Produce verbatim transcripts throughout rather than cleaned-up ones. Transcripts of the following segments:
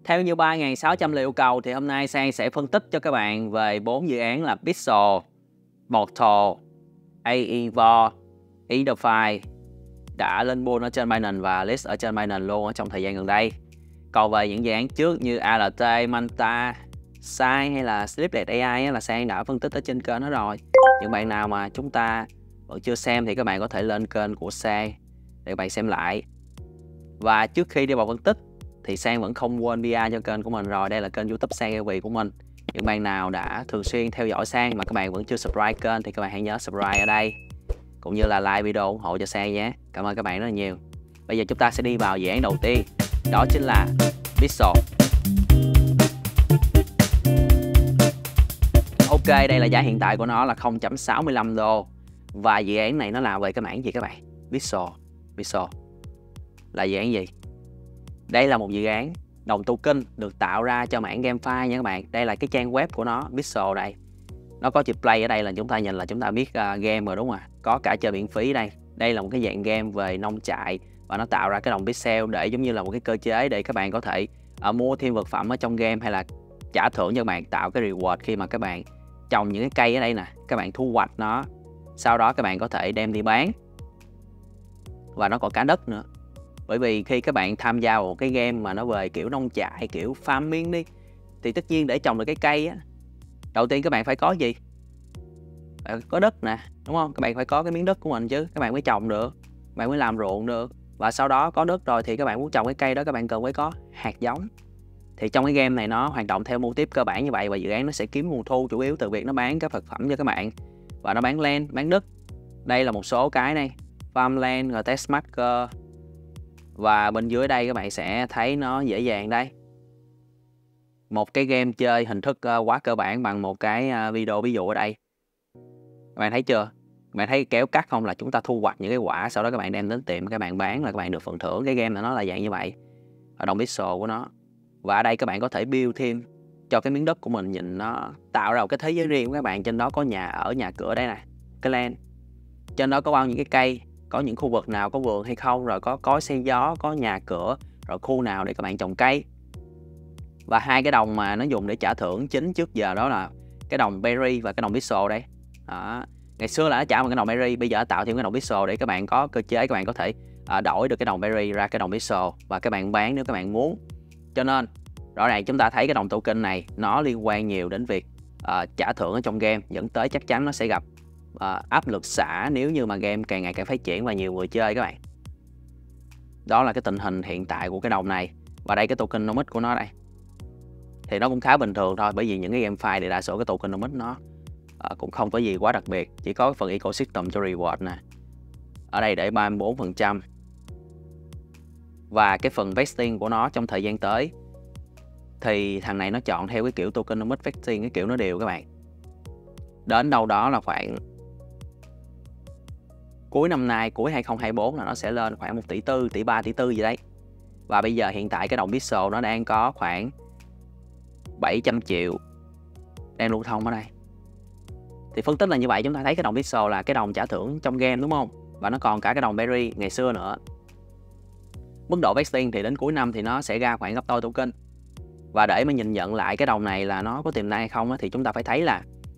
Theo như ba nghìn sáu trăm lời yêu cầu thì hôm nay Sang sẽ phân tích cho các bạn về bốn dự án là Pixel, Mortal, Aevo, Edify đã lên bull ở trên Binance và list ở trên Binance luôn ở trong thời gian gần đây. Còn về những dự án trước như a lờ tê, Manta, Sai hay là Sleeplet a i là Sang đã phân tích ở trên kênh đó rồi. Những bạn nào mà chúng ta vẫn chưa xem thì các bạn có thể lên kênh của Sang để các bạn xem lại. Và trước khi đi vào phân tích thì Sang vẫn không quên pê rờ cho kênh của mình rồi. Đây là kênh YouTube Sang e vê của mình. Những bạn nào đã thường xuyên theo dõi Sang mà các bạn vẫn chưa subscribe kênh thì các bạn hãy nhớ subscribe ở đây, cũng như là like video ủng hộ cho Sang nhé. Cảm ơn các bạn rất là nhiều. Bây giờ chúng ta sẽ đi vào dự án đầu tiên, đó chính là Pixel. Ok, đây là giá hiện tại của nó là không phẩy sáu mươi lăm đô. Và dự án này nó làm về cái mảng gì các bạn? Pixel. Pixel là dự án gì? Đây là một dự án đồng token được tạo ra cho mảng GameFi nha các bạn. Đây là cái trang web của nó, Pixel đây. Nó có chữ play ở đây là chúng ta nhìn là chúng ta biết uh, game rồi đúng không ạ? Có cả chơi miễn phí đây. Đây là một cái dạng game về nông trại và nó tạo ra cái đồng pixel để giống như là một cái cơ chế để các bạn có thể uh, mua thêm vật phẩm ở trong game hay là trả thưởng cho các bạn, tạo cái reward khi mà các bạn trồng những cái cây ở đây nè, các bạn thu hoạch nó, sau đó các bạn có thể đem đi bán. Và nó còn cả đất nữa. Bởi vì khi các bạn tham gia vào một cái game mà nó về kiểu nông trại, kiểu farming đi, thì tất nhiên để trồng được cái cây á, đầu tiên các bạn phải có gì? Phải có đất nè, đúng không? Các bạn phải có cái miếng đất của mình chứ, các bạn mới trồng được, các bạn mới làm ruộng được. Và sau đó có đất rồi thì các bạn muốn trồng cái cây đó, các bạn cần phải có hạt giống. Thì trong cái game này nó hoạt động theo mô típ cơ bản như vậy, và dự án nó sẽ kiếm nguồn thu chủ yếu từ việc nó bán các vật phẩm cho các bạn. Và nó bán land, bán đất. Đây là một số cái này, farmland, rồi test marker. Và bên dưới đây các bạn sẽ thấy nó dễ dàng đây. Một cái game chơi hình thức quá cơ bản bằng một cái video ví dụ ở đây. Các bạn thấy chưa? Các bạn thấy kéo cắt không, là chúng ta thu hoạch những cái quả, sau đó các bạn đem đến tiệm các bạn bán là các bạn được phần thưởng. Cái game này nó là dạng như vậy. Ở đồng pixel của nó. Và ở đây các bạn có thể build thêm cho cái miếng đất của mình, nhìn nó tạo ra một cái thế giới riêng của các bạn. Trên đó có nhà ở, nhà cửa đây nè, cái land. Trên đó có bao nhiêu cái cây, có những khu vực nào có vườn hay không, rồi có cối xay gió, có nhà cửa, rồi khu nào để các bạn trồng cây. Và hai cái đồng mà nó dùng để trả thưởng chính trước giờ đó là cái đồng berry và cái đồng pixel đây. Đó. Ngày xưa là nó trả một cái đồng berry, bây giờ tạo thêm cái đồng pixel để các bạn có cơ chế, các bạn có thể à, đổi được cái đồng berry ra cái đồng pixel và các bạn bán nếu các bạn muốn. Cho nên rõ ràng chúng ta thấy cái đồng token này nó liên quan nhiều đến việc uh, trả thưởng ở trong game, dẫn tới chắc chắn nó sẽ gặp uh, áp lực xả nếu như mà game càng ngày càng phát triển và nhiều người chơi các bạn. Đó là cái tình hình hiện tại của cái đồng này. Và đây cái tokenomics của nó đây. Thì nó cũng khá bình thường thôi, bởi vì những cái GameFi thì đa số cái tokenomics nó uh, cũng không có gì quá đặc biệt, chỉ có cái phần ecosystem cho reward nè. Ở đây để ba mươi bốn phần trăm. Và cái phần vesting của nó trong thời gian tới thì thằng này nó chọn theo cái kiểu tokenomics vesting, cái kiểu nó đều các bạn. Đến đâu đó là khoảng cuối năm nay, cuối hai không hai tư là nó sẽ lên khoảng một tỷ tư, tỷ ba, tỷ tư gì đấy. Và bây giờ hiện tại cái đồng Pixel nó đang có khoảng bảy trăm triệu đang lưu thông ở đây. Thì phân tích là như vậy, chúng ta thấy cái đồng Pixel là cái đồng trả thưởng trong game đúng không? Và nó còn cả cái đồng Berry ngày xưa nữa. Mức độ vesting thì đến cuối năm thì nó sẽ ra khoảng gấp đôi token. Và để mà nhìn nhận lại cái đồng này là nó có tiềm năng hay không thì chúng ta phải thấy là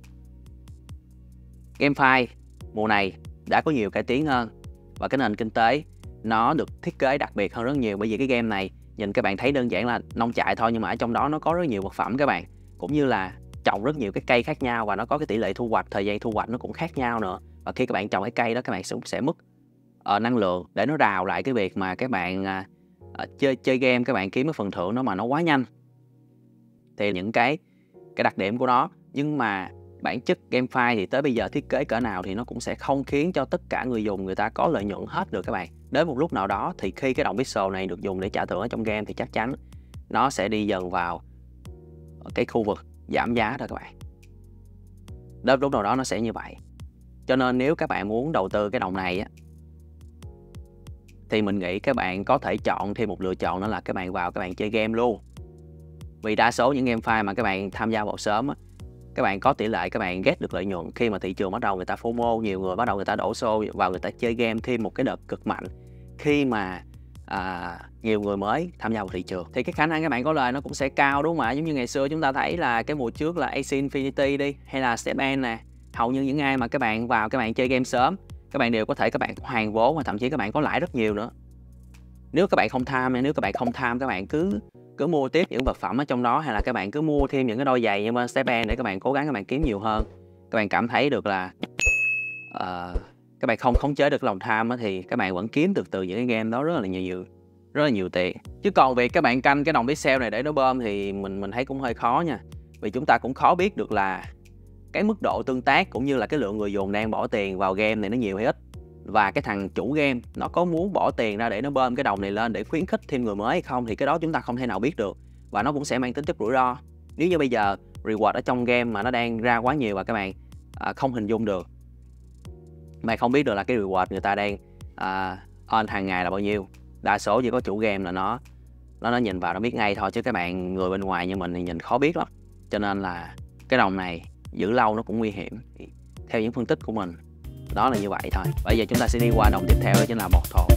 GameFi mùa này đã có nhiều cải tiến hơn. Và cái nền kinh tế nó được thiết kế đặc biệt hơn rất nhiều. Bởi vì cái game này nhìn các bạn thấy đơn giản là nông trại thôi, nhưng mà ở trong đó nó có rất nhiều vật phẩm các bạn. Cũng như là trồng rất nhiều cái cây khác nhau, và nó có cái tỷ lệ thu hoạch, thời gian thu hoạch nó cũng khác nhau nữa. Và khi các bạn trồng cái cây đó, các bạn sẽ mất uh, năng lượng để nó rào lại cái việc mà các bạn uh, chơi chơi game, các bạn kiếm cái phần thưởng đó mà nó quá nhanh. Thì những cái cái đặc điểm của nó, nhưng mà bản chất GameFi thì tới bây giờ thiết kế cỡ nào thì nó cũng sẽ không khiến cho tất cả người dùng người ta có lợi nhuận hết được các bạn. Đến một lúc nào đó thì khi cái đồng Pixel này được dùng để trả thưởng ở trong game thì chắc chắn nó sẽ đi dần vào cái khu vực giảm giá thôi các bạn. Đến lúc nào đó nó sẽ như vậy. Cho nên nếu các bạn muốn đầu tư cái đồng này á, thì mình nghĩ các bạn có thể chọn thêm một lựa chọn, đó là các bạn vào các bạn chơi game luôn. Vì đa số những GameFi mà các bạn tham gia vào sớm á, các bạn có tỷ lệ các bạn get được lợi nhuận khi mà thị trường bắt đầu người ta FOMO, nhiều người bắt đầu người ta đổ xô vào, người ta chơi game thêm một cái đợt cực mạnh. Khi mà à, nhiều người mới tham gia vào thị trường thì cái khả năng các bạn có lời nó cũng sẽ cao, đúng không ạ? Giống như ngày xưa chúng ta thấy là cái mùa trước là Axie Infinity đi, hay là Stephen nè, hầu như những ai mà các bạn vào các bạn chơi game sớm, các bạn đều có thể các bạn hoàn vốn và thậm chí các bạn có lãi rất nhiều nữa. Nếu các bạn không tham, nếu các bạn không tham các bạn cứ cứ mua tiếp những vật phẩm ở trong đó, hay là các bạn cứ mua thêm những cái đôi giày như bên Stephen để các bạn cố gắng các bạn kiếm nhiều hơn. Các bạn cảm thấy được là uh, các bạn không khống chế được lòng tham á, thì các bạn vẫn kiếm được từ những cái game đó rất là nhiều, nhiều rất là nhiều tiền. Chứ còn việc các bạn canh cái đồng pixel này để nó bơm thì mình mình thấy cũng hơi khó nha. Vì chúng ta cũng khó biết được là cái mức độ tương tác cũng như là cái lượng người dùng đang bỏ tiền vào game này nó nhiều hay ít. Và cái thằng chủ game nó có muốn bỏ tiền ra để nó bơm cái đồng này lên để khuyến khích thêm người mới hay không, thì cái đó chúng ta không thể nào biết được. Và nó cũng sẽ mang tính chất rủi ro. Nếu như bây giờ reward ở trong game mà nó đang ra quá nhiều và các bạn à, không hình dung được, mà không biết được là cái reward người ta đang à, earn hàng ngày là bao nhiêu. Đa số chỉ có chủ game là nó nó nó nhìn vào nó biết ngay thôi, chứ các bạn người bên ngoài như mình thì nhìn khó biết lắm. Cho nên là cái đồng này giữ lâu nó cũng nguy hiểm. Thì theo những phân tích của mình đó là như vậy thôi. Bây giờ chúng ta sẽ đi qua đồng tiếp theo, đó chính là Portal.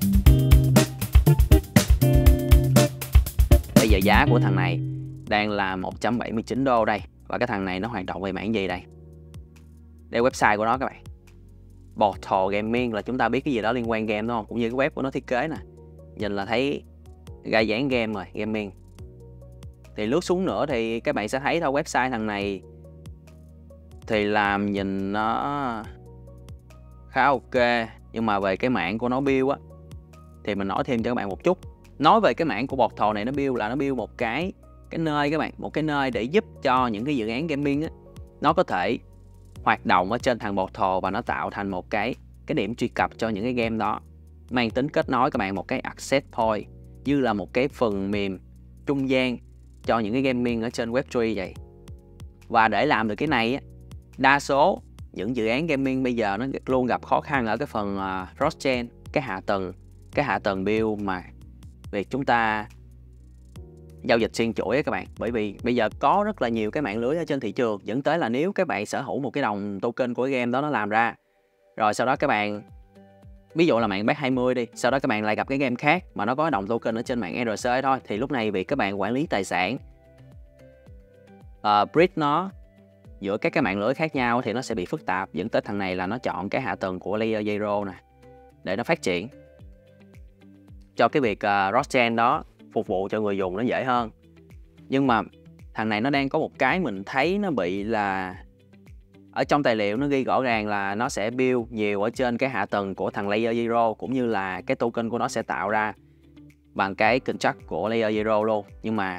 Bây giờ giá của thằng này đang là một trăm bảy mươi chín đô đây. Và cái thằng này nó hoạt động về mảng gì đây? Đây website của nó các bạn. Portal Gaming là chúng ta biết cái gì đó liên quan game đúng không? Cũng như cái web của nó thiết kế nè. Nhìn là thấy ra dáng game rồi, gaming. Thì lướt xuống nữa thì các bạn sẽ thấy thôi, website thằng này thì làm nhìn nó khá ok. Nhưng mà về cái mảng của nó build á, thì mình nói thêm cho các bạn một chút. Nói về cái mảng của Portal này, nó build là nó build một cái cái nơi các bạn, một cái nơi để giúp cho những cái dự án gaming á, nó có thể hoạt động ở trên thằng Portal và nó tạo thành một cái cái điểm truy cập cho những cái game đó, mang tính kết nối các bạn một cái access point, như là một cái phần mềm trung gian cho những cái gaming ở trên web ba vậy. Và để làm được cái này á, đa số những dự án gaming bây giờ nó luôn gặp khó khăn ở cái phần uh, cross-chain, cái hạ tầng, cái hạ tầng build mà việc chúng ta giao dịch xuyên chuỗi á các bạn. Bởi vì bây giờ có rất là nhiều cái mạng lưới ở trên thị trường, dẫn tới là nếu các bạn sở hữu một cái đồng token của cái game đó nó làm ra, rồi sau đó các bạn, ví dụ là mạng bet hai mươi đi, sau đó các bạn lại gặp cái game khác mà nó có đồng token ở trên mạng rờ xê thôi, thì lúc này việc các bạn quản lý tài sản, uh, bridge nó giữa các cái mạng lưới khác nhau thì nó sẽ bị phức tạp, dẫn tới thằng này là nó chọn cái hạ tầng của Layer Zero nè để nó phát triển cho cái việc uh, cross-chain đó, phục vụ cho người dùng nó dễ hơn. Nhưng mà thằng này nó đang có một cái mình thấy nó bị là ở trong tài liệu nó ghi rõ ràng là nó sẽ build nhiều ở trên cái hạ tầng của thằng Layer Zero, cũng như là cái token của nó sẽ tạo ra bằng cái contract của Layer Zero luôn. Nhưng mà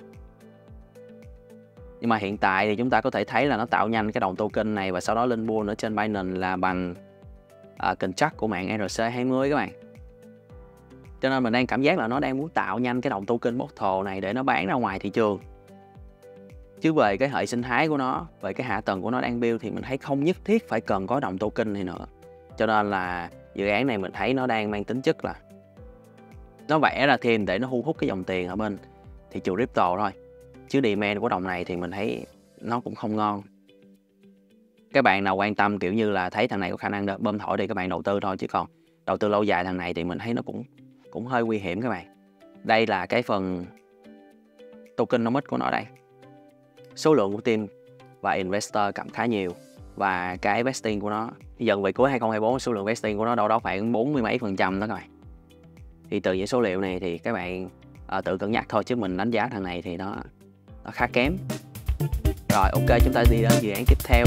Nhưng mà hiện tại thì chúng ta có thể thấy là nó tạo nhanh cái đồng token này và sau đó lên bull ở trên Binance là bằng uh, contract của mạng rờ xê hai mươi các bạn. Cho nên mình đang cảm giác là nó đang muốn tạo nhanh cái đồng token Portal này để nó bán ra ngoài thị trường. Chứ về cái hệ sinh thái của nó, về cái hạ tầng của nó đang build thì mình thấy không nhất thiết phải cần có đồng token này nữa. Cho nên là dự án này mình thấy nó đang mang tính chất là nó vẽ ra thêm để nó thu hút cái dòng tiền ở bên thị trường crypto thôi. Chứ demand của đồng này thì mình thấy nó cũng không ngon. Các bạn nào quan tâm kiểu như là thấy thằng này có khả năng bơm thổi thì các bạn đầu tư thôi, chứ còn đầu tư lâu dài thằng này thì mình thấy nó cũng cũng hơi nguy hiểm các bạn. Đây là cái phần tokenomics của nó đây. Số lượng của team và investor cầm khá nhiều, và cái vesting của nó dần về cuối hai không hai bốn, số lượng vesting của nó đâu đó khoảng bốn mươi mấy phần trăm đó các bạn. Thì từ những số liệu này thì các bạn uh, tự cân nhắc thôi, chứ mình đánh giá thằng này thì nó nó khá kém. Rồi ok, chúng ta đi đến dự án tiếp theo.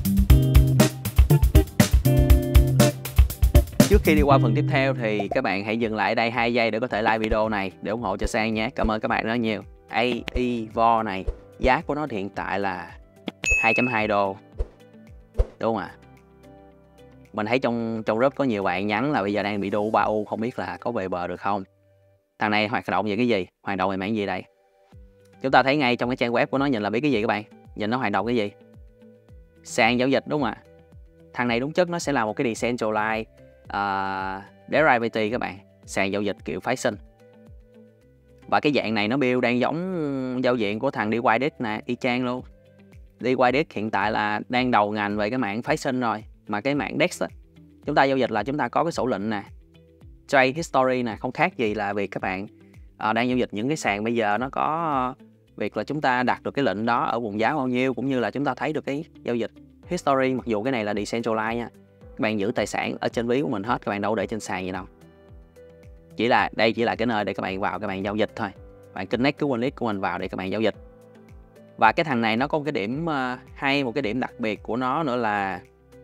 Trước khi đi qua phần tiếp theo thì các bạn hãy dừng lại đây hai giây để có thể like video này để ủng hộ cho Sang nhé. Cảm ơn các bạn rất nhiều. a i vê o này giá của nó hiện tại là hai chấm hai đô, đúng không ạ? Mình thấy trong trong group có nhiều bạn nhắn là bây giờ đang bị đu ba u, không biết là có về bờ được không. Thằng này hoạt động về cái gì? Hoạt động về mảng gì đây? Chúng ta thấy ngay trong cái trang web của nó, nhìn là biết cái gì các bạn? Nhìn nó hoạt động cái gì? Sàn giao dịch, đúng không ạ? Thằng này đúng chất nó sẽ là một cái decentralized uh, derivative các bạn, sàn giao dịch kiểu phái sinh. Và cái dạng này nó build đang giống giao diện của thằng đê i đê nè, y chang luôn. đê i đê hiện tại là đang đầu ngành về cái mảng phái sinh rồi, mà cái mảng đê e ích á, chúng ta giao dịch là chúng ta có cái sổ lệnh nè, trade history nè, không khác gì là việc các bạn uh, đang giao dịch những cái sàn bây giờ nó có uh, việc là chúng ta đặt được cái lệnh đó ở vùng giá bao nhiêu, cũng như là chúng ta thấy được cái giao dịch history. Mặc dù cái này là decentralized nha, các bạn giữ tài sản ở trên ví của mình hết, các bạn đâu để trên sàn gì đâu. Chỉ là đây chỉ là cái nơi để các bạn vào các bạn giao dịch thôi. Bạn connect cái wallet của mình vào để các bạn giao dịch. Và cái thằng này nó có một cái điểm uh, hay, một cái điểm đặc biệt của nó nữa là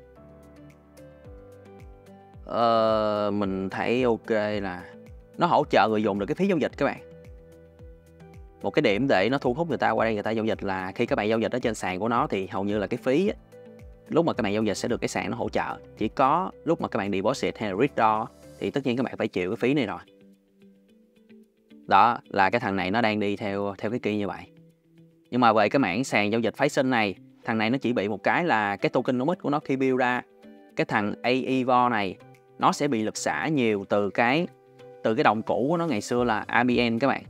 uh, mình thấy ok là nó hỗ trợ người dùng được cái phí giao dịch các bạn. Một cái điểm để nó thu hút người ta qua đây người ta giao dịch là khi các bạn giao dịch ở trên sàn của nó thì hầu như là cái phí á, lúc mà các bạn giao dịch sẽ được cái sàn nó hỗ trợ. Chỉ có lúc mà các bạn deposit hay là withdraw thì tất nhiên các bạn phải chịu cái phí này rồi. Đó là cái thằng này nó đang đi theo theo cái kia như vậy. Nhưng mà về cái mảng sàn giao dịch phái sinh này, thằng này nó chỉ bị một cái là cái tokenomics của nó khi build ra, cái thằng a e vê o này nó sẽ bị lực xả nhiều từ cái từ cái đồng cũ của nó ngày xưa là a bê en các bạn.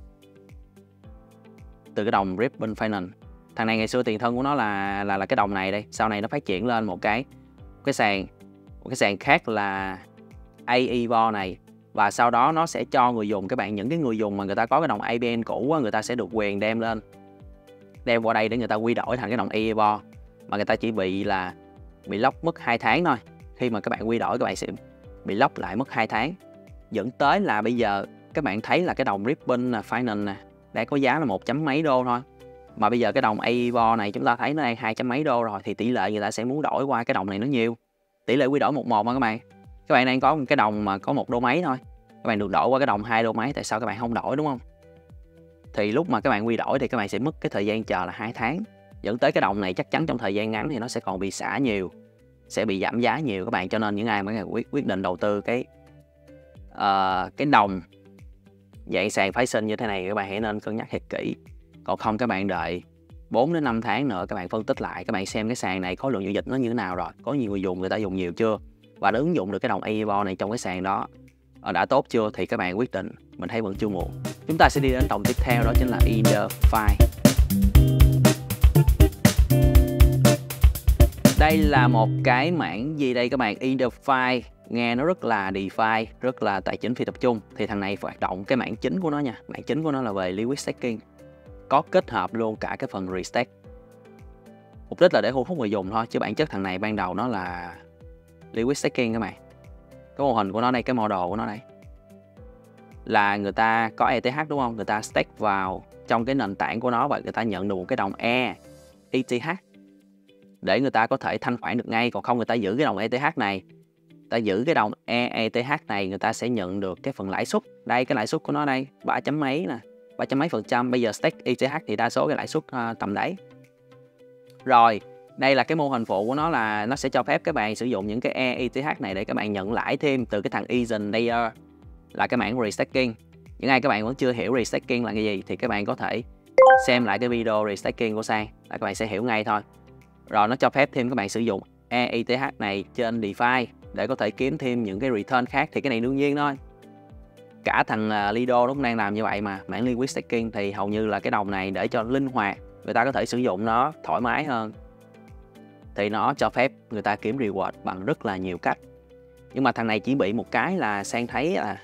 Từ cái đồng Ripple Finance. Thằng này ngày xưa tiền thân của nó là là là cái đồng này đây, sau này nó phát triển lên một cái một cái sàn một cái sàn khác là a e vê o này, và sau đó nó sẽ cho người dùng, các bạn những cái người dùng mà người ta có cái đồng a bê en cũ á, người ta sẽ được quyền đem lên đem qua đây để người ta quy đổi thành cái đồng a e vê o, mà người ta chỉ bị là bị lock mất hai tháng thôi. Khi mà các bạn quy đổi các bạn sẽ bị lock lại mất hai tháng, dẫn tới là bây giờ các bạn thấy là cái đồng Ripple Finance nè đã có giá là một chấm mấy đô thôi, mà bây giờ cái đồng a e vê o này chúng ta thấy nó đang hai chấm mấy đô rồi, thì tỷ lệ người ta sẽ muốn đổi qua cái đồng này nó nhiều. Tỷ lệ quy đổi một một mà các bạn. Các bạn đang có một cái đồng mà có một đô mấy thôi, các bạn được đổi qua cái đồng hai đô mấy, tại sao các bạn không đổi, đúng không? Thì lúc mà các bạn quy đổi thì các bạn sẽ mất cái thời gian chờ là hai tháng, dẫn tới cái đồng này chắc chắn trong thời gian ngắn thì nó sẽ còn bị xả nhiều, sẽ bị giảm giá nhiều các bạn. Cho nên những ai mà quyết quyết định đầu tư cái uh, cái đồng dạng sàn phái sinh như thế này, các bạn hãy nên cân nhắc thật kỹ. Còn không các bạn đợi bốn đến năm tháng nữa, các bạn phân tích lại, các bạn xem cái sàn này khối lượng giao dịch nó như thế nào rồi, có nhiều người dùng, người ta dùng nhiều chưa, và đã ứng dụng được cái đồng a e vê o này trong cái sàn đó đã tốt chưa, thì các bạn quyết định. Mình thấy vẫn chưa muộn. Chúng ta sẽ đi đến đồng tiếp theo, đó chính là InDeFi. Đây là một cái mảng gì đây các bạn? InDeFi nghe nó rất là DeFi, rất là tài chính phi tập trung. Thì thằng này hoạt động cái mảng chính của nó nha. Mảng chính của nó là về liquid staking, có kết hợp luôn cả cái phần restake. Mục đích là để thu hút người dùng thôi, chứ bản chất thằng này ban đầu nó là liquid staking các bạn. Cái mô hình của nó đây, cái model của nó đây là người ta có e tê hát đúng không? Người ta stake vào trong cái nền tảng của nó và người ta nhận được một cái đồng E E T H để người ta có thể thanh khoản được ngay. Còn không người ta giữ cái đồng e tê hát này, ta giữ cái đồng E E T H này, người ta sẽ nhận được cái phần lãi suất. Đây cái lãi suất của nó đây, ba chấm mấy nè, ba chấm mấy phần trăm. Bây giờ stake E T H thì đa số cái lãi suất uh, tầm đấy. Rồi, đây là cái mô hình phụ của nó là nó sẽ cho phép các bạn sử dụng những cái E E T H này để các bạn nhận lãi thêm từ cái thằng Eason Layer, là cái mảng restaking. Những ai các bạn vẫn chưa hiểu restaking là cái gì thì các bạn có thể xem lại cái video restaking của Sang là các bạn sẽ hiểu ngay thôi. Rồi nó cho phép thêm các bạn sử dụng E E T H này trên DeFi để có thể kiếm thêm những cái return khác, thì cái này đương nhiên thôi. Cả thằng uh, Lido nó cũng đang làm như vậy mà. Mảng liquid staking thì hầu như là cái đồng này để cho linh hoạt, người ta có thể sử dụng nó thoải mái hơn, thì nó cho phép người ta kiếm reward bằng rất là nhiều cách. Nhưng mà thằng này chỉ bị một cái là Sang thấy là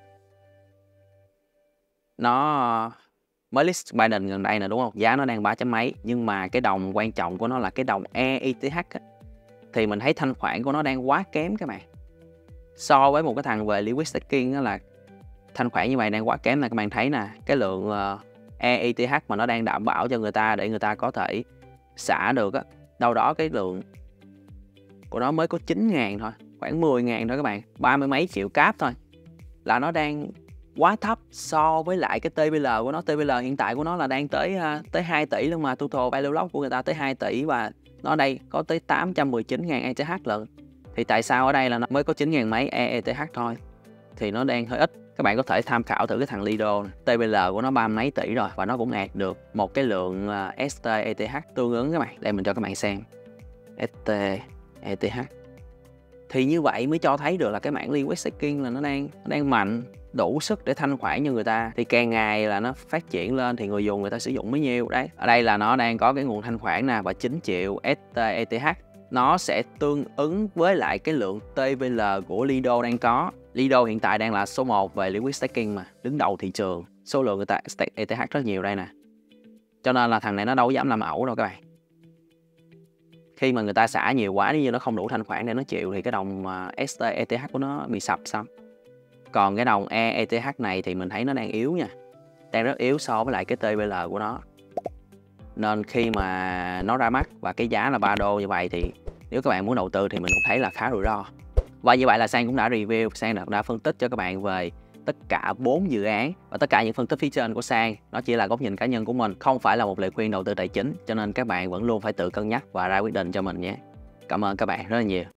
nó mới list Binance gần đây nè đúng không? Giá nó đang ba chấm mấy, nhưng mà cái đồng quan trọng của nó là cái đồng E E T H á, thì mình thấy thanh khoản của nó đang quá kém các bạn. So với một cái thằng về liquid staking đó là thanh khoản như vậy đang quá kém. Là các bạn thấy nè, cái lượng uh, E E T H mà nó đang đảm bảo cho người ta để người ta có thể xả được á, đâu đó cái lượng của nó mới có chín ngàn thôi, khoảng mười ngàn thôi các bạn, ba mươi mấy triệu cáp thôi, là nó đang quá thấp so với lại cái tê pê lờ của nó. tê pê lờ hiện tại của nó là đang tới uh, tới hai tỷ luôn mà, total value lock của người ta tới hai tỷ, và nó đây có tới tám trăm mười chín ngàn E T H lận. Thì tại sao ở đây là nó mới có chín ngàn mấy E T H thôi, thì nó đang hơi ít. Các bạn có thể tham khảo thử cái thằng Lido, tê pê lờ của nó ba mấy tỷ rồi, và nó cũng đạt được một cái lượng uh, ét tê E T H tương ứng các bạn. Đây mình cho các bạn xem ét tê E T H. Thì như vậy mới cho thấy được là cái mảng liquid staking là nó đang nó đang mạnh, đủ sức để thanh khoản cho người ta. Thì càng ngày là nó phát triển lên thì người dùng người ta sử dụng mới nhiều. Đấy, ở đây là nó đang có cái nguồn thanh khoản nè, và chín triệu ét tê E T H nó sẽ tương ứng với lại cái lượng tê pê lờ của Lido đang có Lido hiện tại đang là số một về liquid staking mà, đứng đầu thị trường, số lượng người ta stake e tê hát rất nhiều đây nè. Cho nên là thằng này nó đâu dám làm ẩu đâu các bạn. Khi mà người ta xả nhiều quá, nếu như nó không đủ thanh khoản để nó chịu thì cái đồng ét tê e tê hát của nó bị sập xong. Còn cái đồng e e tê hát này thì mình thấy nó đang yếu nha, đang rất yếu so với lại cái tê vê lờ của nó. Nên khi mà nó ra mắt và cái giá là ba đô như vậy thì nếu các bạn muốn đầu tư thì mình cũng thấy là khá rủi ro. Và như vậy là Sang cũng đã review, Sang đã, đã phân tích cho các bạn về tất cả bốn dự án, và tất cả những phân tích phía trên của Sang nó chỉ là góc nhìn cá nhân của mình, không phải là một lời khuyên đầu tư tài chính, cho nên các bạn vẫn luôn phải tự cân nhắc và ra quyết định cho mình nhé. Cảm ơn các bạn rất là nhiều.